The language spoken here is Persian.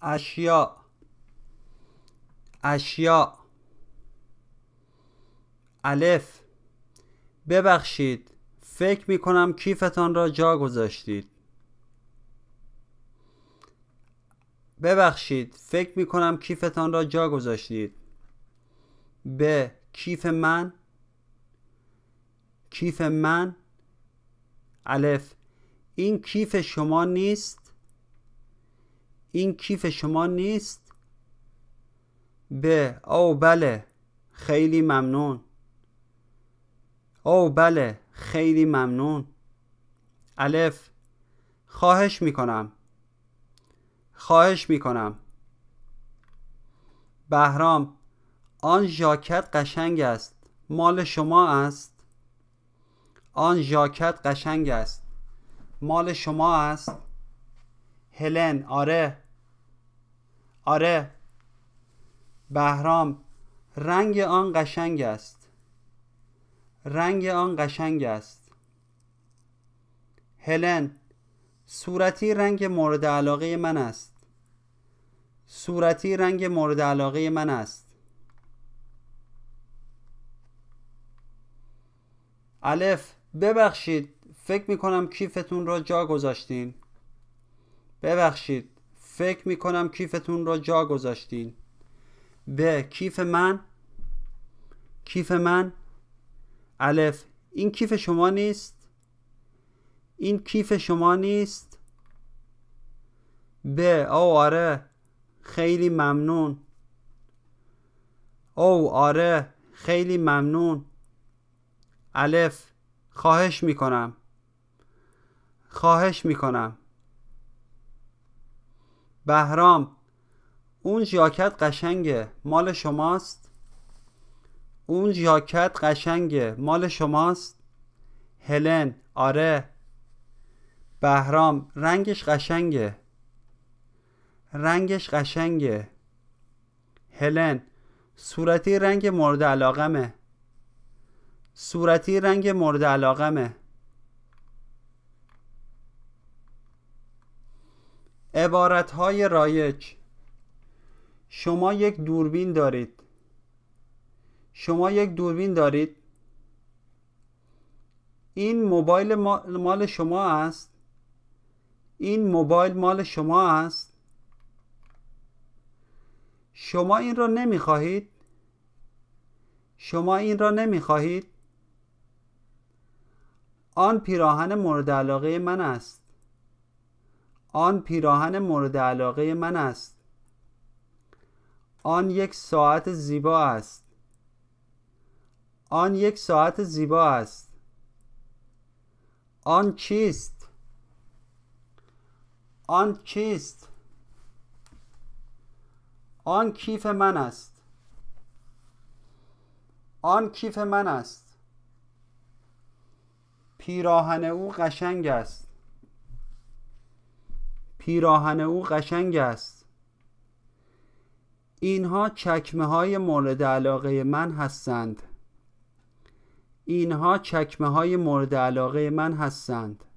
اشیاء اشیاء. الف. ببخشید، فکر می کنم کیفتان را جا گذاشتید. ببخشید، فکر می کنم کیفتان را جا گذاشتید. ب. کیف من. کیف من. الف. این کیف شما نیست؟ این کیف شما نیست؟ ب. او بله، خیلی ممنون. او بله، خیلی ممنون. الف. خواهش میکنم. خواهش میکنم. بهرام. آن ژاکت قشنگ است. مال شما است؟ آن ژاکت قشنگ است. مال شما است؟ هلن. آره. آره. بهرام. رنگ آن قشنگ است. رنگ آن قشنگ است. هلن. صورتی رنگ مورد علاقه من است. صورتی رنگ مورد علاقه من است. الف. ببخشید، فکر می کنم کیفتون را جا گذاشتین. ببخشید، فکر می کنم کیفتون را جا گذاشتین. ب. کیف من. کیف من. الف. این کیف شما نیست؟ این کیف شما نیست؟ ب. او آره، خیلی ممنون. او آره، خیلی ممنون. الف. خواهش میکنم. خواهش میکنم. بهرام. اون ژاکت قشنگه، مال شماست؟ اون ژاکت قشنگه، مال شماست؟ هلن. آره. بهرام. رنگش قشنگه. رنگش قشنگه. هلن. صورتی رنگ مورد علاقمه. صورتی رنگ مورد علاقمه. عبارتهای رایج. شما یک دوربین دارید. شما یک دوربین دارید. این موبایل مال شما است. این موبایل مال شما است. شما این را نمی خواهید؟ شما این را نمی خواهید؟ آن پیراهن مورد علاقه من است. آن پیراهن مورد علاقه من است. آن یک ساعت زیبا است. آن یک ساعت زیبا است. آن چیست؟ آن چیست؟ آن کیف من است. آن کیف من است. پیراهن او قشنگ است. پیراهن او قشنگ است. اینها چکمه های مورد علاقه من هستند. اینها چکمه های مورد علاقه من هستند.